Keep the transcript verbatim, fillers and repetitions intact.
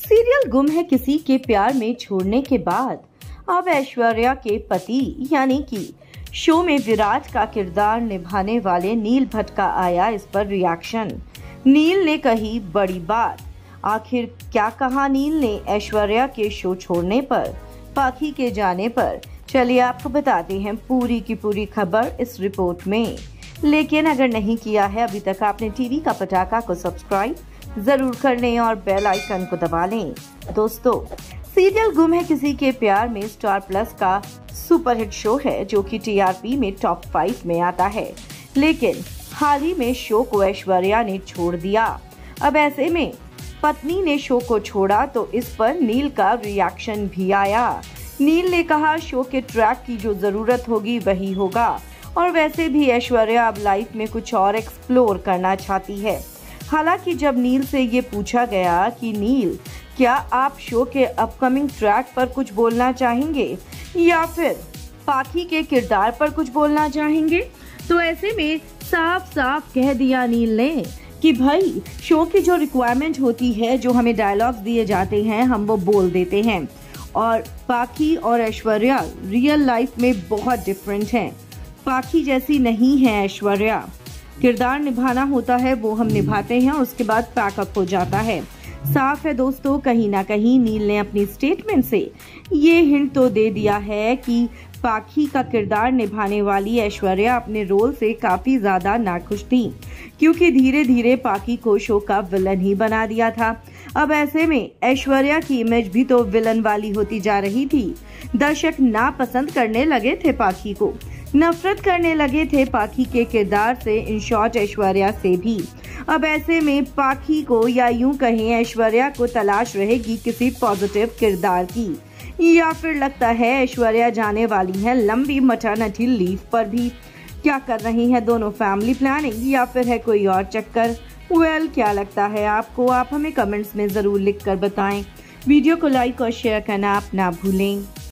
Serial गुम है किसी के प्यार में छोड़ने के बाद अब ऐश्वर्या के पति यानी कि शो में विराट का किरदार निभाने वाले नील भट्ट का आया इस पर रिएक्शन। नील ने कही बड़ी बात। आखिर क्या कहा नील ने ऐश्वर्या के शो छोड़ने पर, पाखी के जाने पर? चलिए आपको बताते हैं पूरी की पूरी खबर इस रिपोर्ट में। लेकिन अगर नहीं किया है अभी तक आपने टीवी का पटाखा को सब्सक्राइब जरूर कर लें और बेल आइकन को दबा लें। दोस्तों, सीरियल गुम है किसी के प्यार में स्टार प्लस का सुपरहिट शो है जो कि टीआरपी में टॉप फाइव में आता है। लेकिन हाल ही में शो को ऐश्वर्या ने छोड़ दिया। अब ऐसे में पत्नी ने शो को छोड़ा तो इस पर नील का रिएक्शन भी आया। नील ने कहा शो के ट्रैक की जो जरूरत होगी वही होगा और वैसे भी ऐश्वर्या अब लाइफ में कुछ और एक्सप्लोर करना चाहती है। हालांकि जब नील से ये पूछा गया कि नील क्या आप शो के अपकमिंग ट्रैक पर कुछ बोलना चाहेंगे या फिर पाखी के किरदार पर कुछ बोलना चाहेंगे, तो ऐसे में साफ साफ कह दिया नील ने कि भाई शो की जो रिक्वायरमेंट होती है, जो हमें डायलॉग्स दिए जाते हैं हम वो बोल देते हैं। और पाखी और ऐश्वर्या रियल लाइफ में बहुत डिफरेंट हैं। पाखी जैसी नहीं है ऐश्वर्या। किरदार निभाना होता है वो हम निभाते हैं, उसके बाद पैकअप हो जाता है। साफ है दोस्तों, कहीं ना कहीं नील ने अपनी स्टेटमेंट से ये हिंट तो दे दिया है कि पाखी का किरदार निभाने वाली ऐश्वर्या अपने रोल से काफी ज्यादा नाखुश थी, क्योंकि धीरे धीरे पाखी को शो का विलन ही बना दिया था। अब ऐसे में ऐश्वर्या की इमेज भी तो विलन वाली होती जा रही थी। दर्शक नापसंद करने लगे थे पाखी को, नफरत करने लगे थे पाखी के किरदार से, इन शॉर्ट ऐश्वर्या से भी। अब ऐसे में पाखी को या यूं कहें ऐश्वर्या को तलाश रहेगी किसी पॉजिटिव किरदार की, या फिर लगता है ऐश्वर्या जाने वाली है लंबी मैटरनिटी लीव पर भी। क्या कर रही है दोनों, फैमिली प्लानिंग या फिर है कोई और चक्कर? वेल well, क्या लगता है आपको? आप हमें कमेंट्स में जरूर लिख कर बताएं। वीडियो को लाइक और शेयर करना आप ना भूलें।